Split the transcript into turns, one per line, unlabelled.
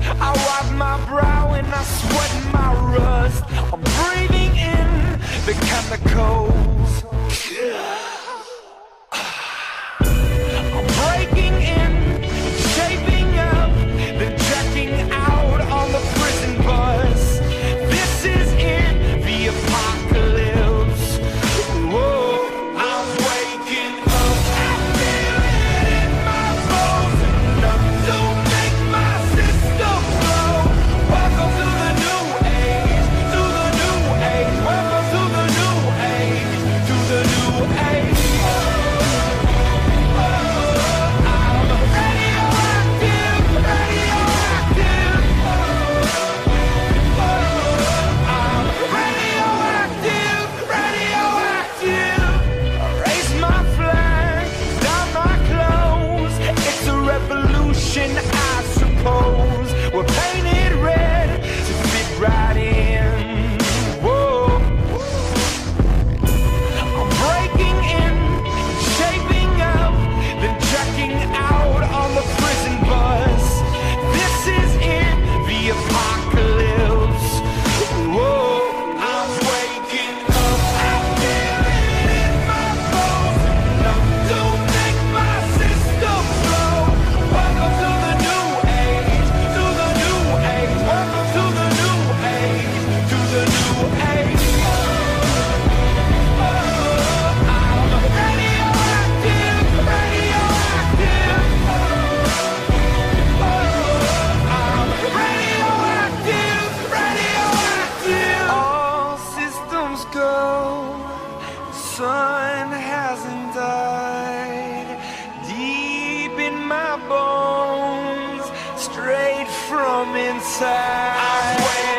I wipe my brow and I sweat my rust. I'm breathing in the chemicals. I'm breaking in, shaping up, then checking out on the prison bus. This is in the apocalypse. Whoa, I'm waking up. I feel it in my bones, enough to make my system blow. Welcome to the new age, to the new age. Welcome to the new age, to the new age. I suppose we're painted red to fit right in. Whoa. I'm breaking in, shaping up, then checking out on the prison bus. This is in the apocalypse. Whoa, I'm waking up. I feel it in my bones, enough to make my system blow. Welcome to the new age, to the new age. Welcome to the new age, to the new age. I'm radioactive, radioactive. I'm radioactive, radioactive. All systems go, sun hasn't died. Deep in my bones, straight from inside.